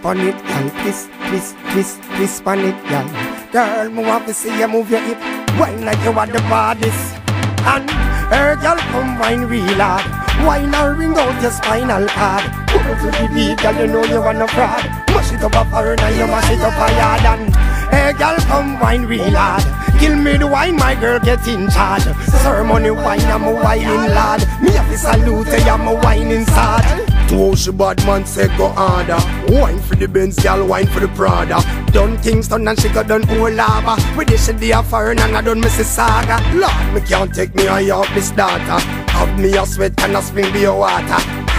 on it, girl. Twist on it, girl. Girl, me want to see you move your hip, wine like you are the baddest. And her girl come wine real hard, wine and ring out your spinal cord. Put it to the beat, girl, you know you want no fraud. Mash it up a foreign and you mash it up a yard. And her girl come wine real hard, kill me the wine, my girl get in charge. Ceremony wine, I'm a whining lad. Me have to salute, I'm a whining sad. To she bad man say go harder. Wine for the Benz, girl, wine for the Prada. Done Kingston and she got done whole lava. With this shit they are foreign and I done Mississauga. Lord, me can't take me eye off this data. Have me a sweat and a spring be a water.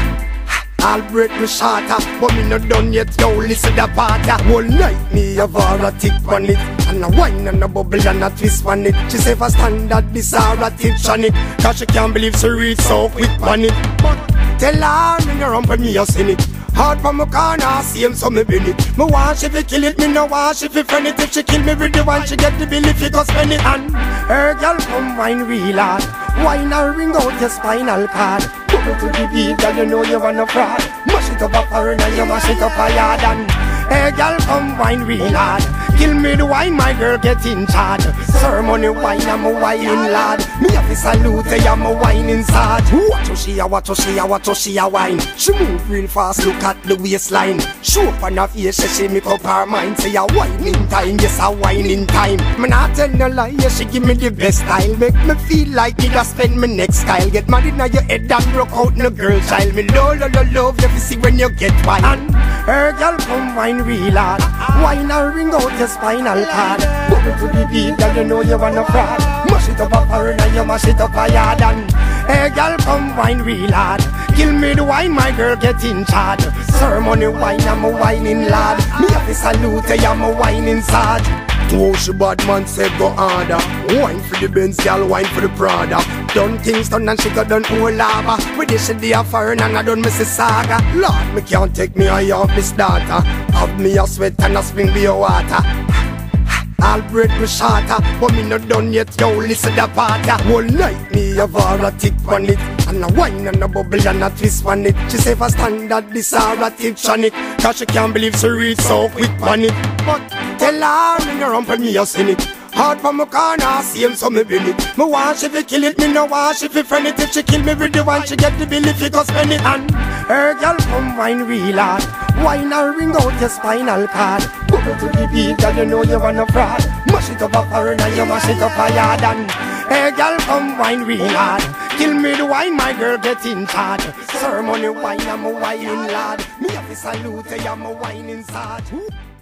I'll break me shorter, but me not done yet, yo, listen the party. Whole night me have all a tick on it, and a wine and a bubble and a twist on it. She say for standard, this all a tips on it, cause she can't believe she read so quick on it. But tell her, me no rump and me a seen it. Hard from my corner, same so me bin it. Me want she fi kill it, me no want she fi friend it. If she kill me with the one, she get the bill if you go spend it. And her girl come wine real hard, wine and ring out your spinal cord. Put it to the beat, girl, you know you want no fraud. Mash it up a foreign and you mash it up a yard. And hey girl, come wine real hard, kill me the wine, my girl get in charge. Ceremony wine, I'm a whining lad. Me have to salute, I'm a whining sad. Watch how she a, watch how she a, watch how she a wine. She move real fast, look at the waistline. Show up on her face, she make up her mind. Say a whining time, yes a whining time. Me not tell no lie, yeah, she give me the best style. Make me feel like me just spend my next style. Get mad in your head and broke out no girl child. Me love you fi see when you get wine. And her girl come wine real hard, wine and ring out your spinal cord. Put it to the beat, girl, you know you want no fraud. Mash it up a foreign and you mash it up a yard. And hey girl, come wine real hard, kill me the wine, my girl get in charge. Ceremony wine, I'm a whining lad. Me have to salute, I'm a whining sad. To she bad man say go harder. Wine for the Benz, girl, wine for the Prada. Done Kingston and she got done whole lava. With this shit they are foreign and I done Mississauga. Lord, me can't take me eye off this data. Have me a sweat and a spring be a water. I'll break me shorter, but me not done yet, yo, listen the party. Whole night me have all a tick on it, and a wine and a bubble and a twist on it. She say for standard, this all a tips on it, cause she can't believe she read so quick on it. But tell her, me no rump and me a seen it. Hard from my corner, same so me bin it. Me want she fi kill it, me no want she fi friend it. If she kill me with the one, she get the bill if you go spend it. And her girl come wine real hard, wine and ring out your spinal cord. Put it to the beat, girl, you know you want no fraud. Mash it up a foreign and you mash it up a yard. And hey girl, come wine real hard, kill me the wine, my girl get in charge. Ceremony wine, I'm a whining lad. Me have to salute, I'm a whining sad.